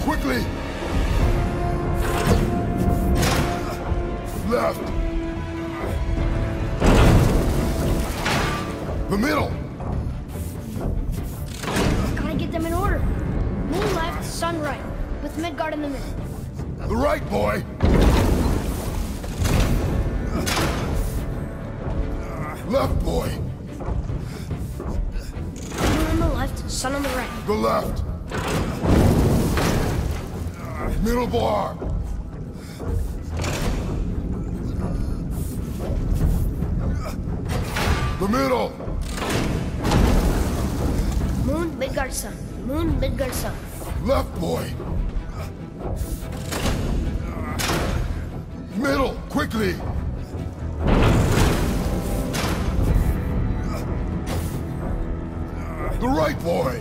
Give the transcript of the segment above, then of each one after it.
quickly! Left! The middle! Gotta get them in order. Moon left, sun right, with Midgard in the middle. The right, boy! Left, boy! Moon on the left, sun on the right. The left! Middle bar! The middle! Moon, Midgard, sun. Moon, Midgard, sun. Left, boy! Middle, quickly! The right, boy!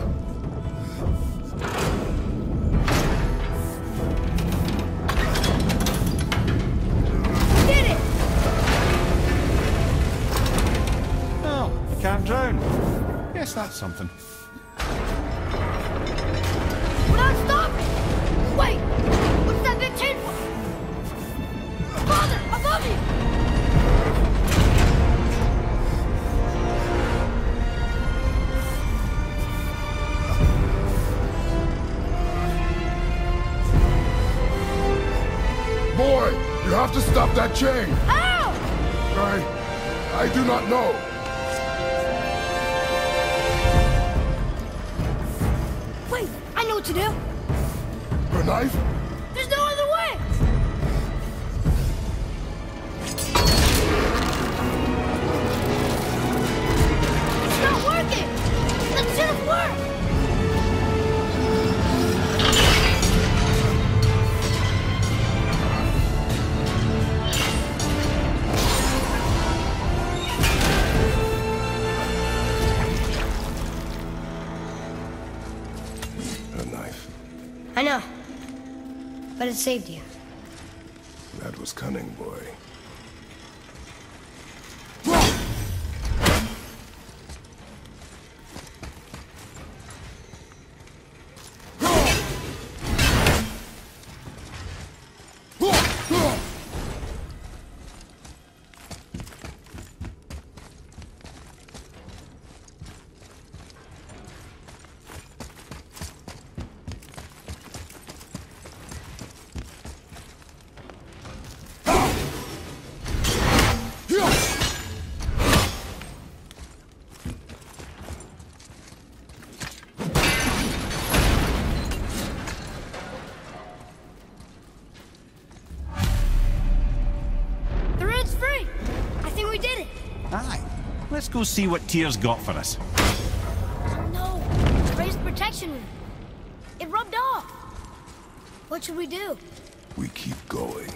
Did it! Oh, you can't drown. Yes, that's something. We're not stopping! Wait! What's that big tin for? Father, above you! Boy, you have to stop that chain! How? I do not know. Wait, I know what to do. The knife? There's no other way! It's not working! That should have worked! A knife. I know. But it saved you. That was cunning, boy. The red's free! I think we did it! Aye. Let's go see what Tyr's got for us. Oh no! It's raised protection ring. It rubbed off. What should we do? We keep going.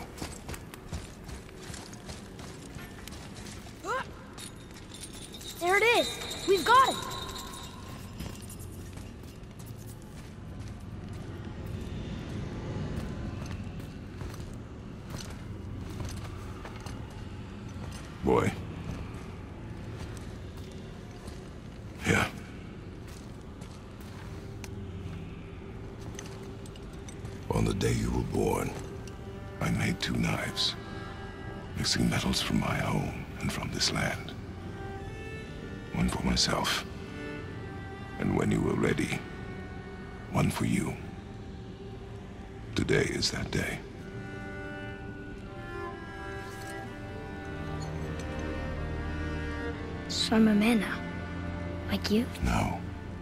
There it is! We've got it! Boy. Yeah. On the day you were born, I made 2 knives, mixing metals from my home and from this land. One for myself, and when you were ready, one for you. Today is that day. So I'm a man now. Like you? No.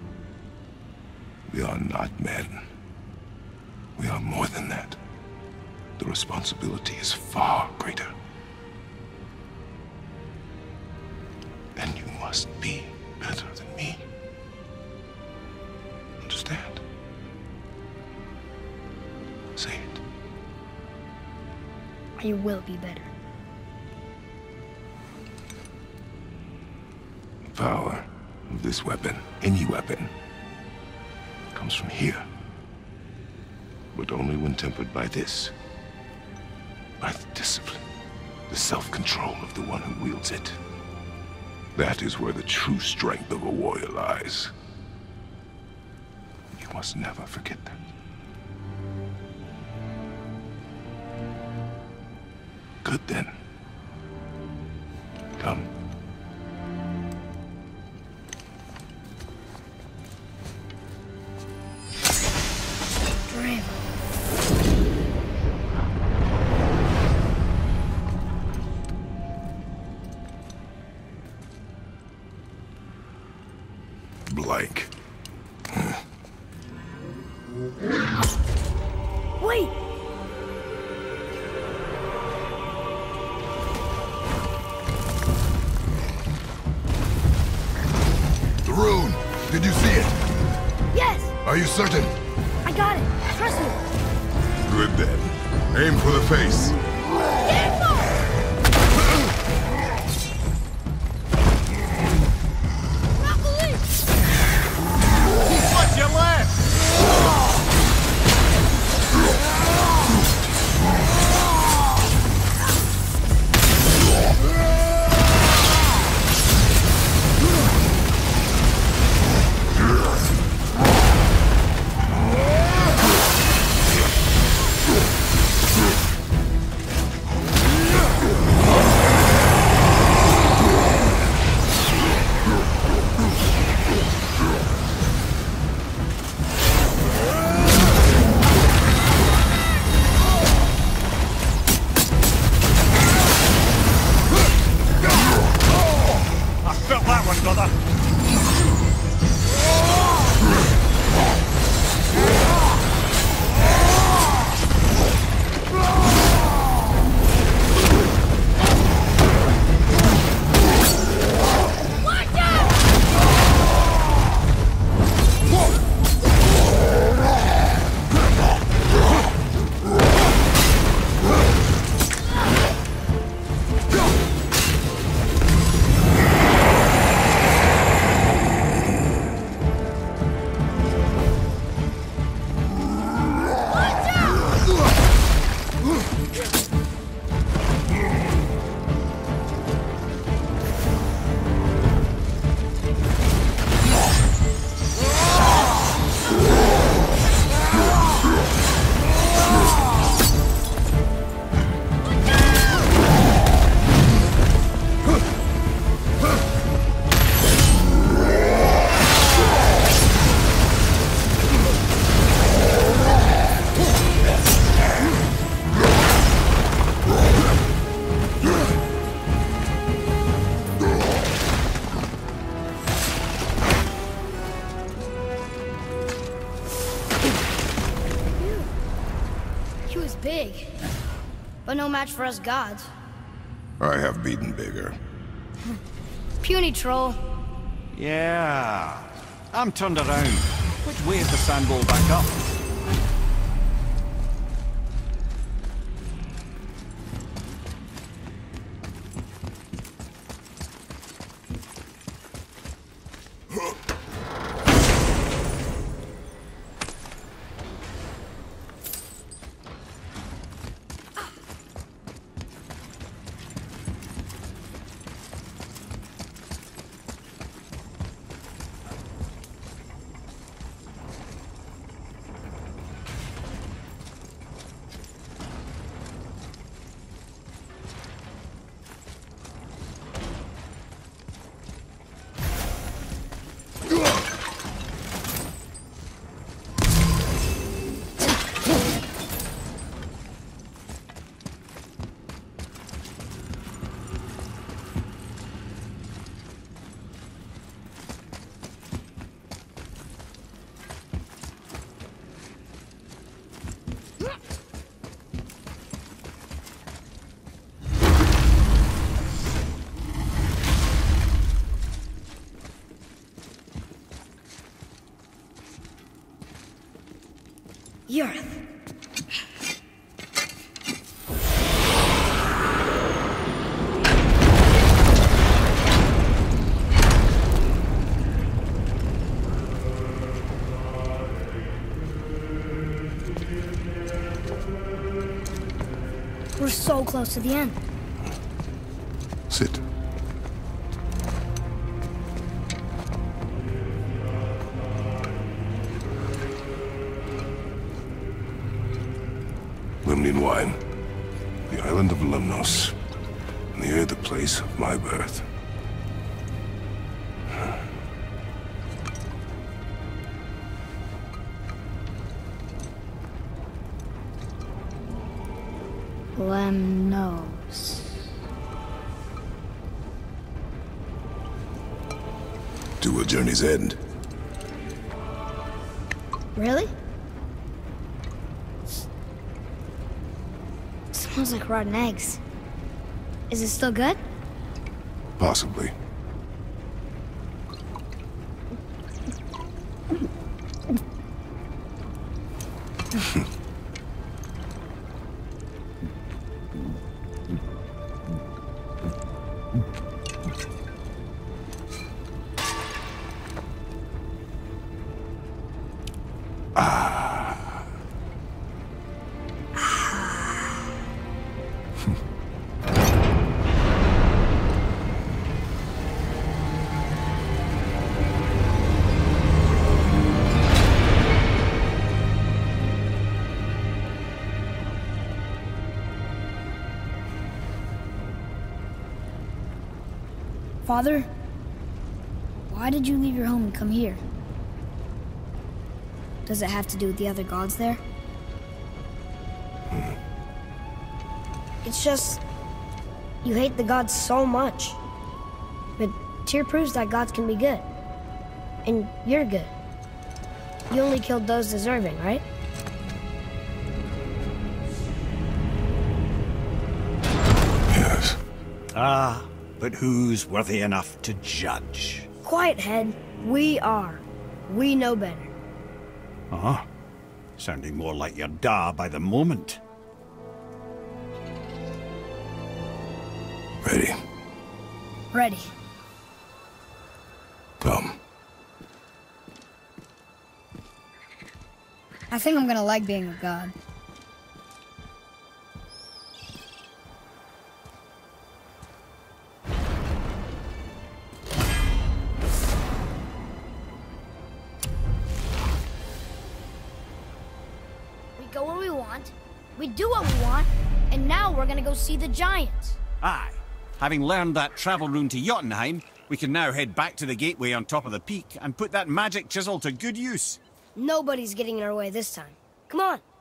We are not men. We are more than that. The responsibility is far greater. And you must be better than me. Understand? Say it. I will be better. The power of this weapon, any weapon, comes from here. But only when tempered by this. By the discipline, the self-control of the one who wields it. That is where the true strength of a warrior lies. You must never forget that. Good then. Come. Dream. Blank. Wait! The rune! Did you see it? Yes! Are you certain? I got it! Trust me! Good then. Aim for the face. Careful! Broccoli! Watch your left! Felt that one, brother. Watch out! He was big, but no match for us gods. I have beaten bigger. Puny troll. Yeah. I'm turned around. Which way is the sandball back up? Yurth. We're so close to the end. Sit. Limnian wine. The island of Lemnos, near the place of my birth. Lemnos. To a journey's end. Really? Smells like rotten eggs. Is it still good? Possibly. Father, why did you leave your home and come here? Does it have to do with the other gods there? It's just, you hate the gods so much. But Tyr proves that gods can be good. And you're good. You only killed those deserving, right? Yes. Ah, but who's worthy enough to judge? Quiet, head. We are. We know better. Uh-huh. Sounding more like your da by the moment. Ready. Ready. Come. I think I'm gonna like being a god. We go where we want, we do what we want, and now we're gonna go see the giants. Aye. Having learned that travel rune to Jotunheim, we can now head back to the gateway on top of the peak and put that magic chisel to good use. Nobody's getting in our way this time. Come on.